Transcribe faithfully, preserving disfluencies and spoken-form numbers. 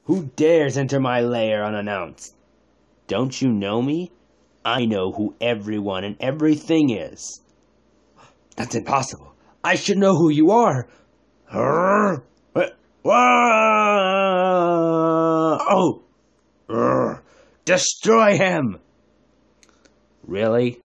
Who dares enter my lair unannounced? Don't you know me? I know who everyone and everything is. That's impossible. I should know who you are. Arr! Oh! Arr! Destroy him! Really?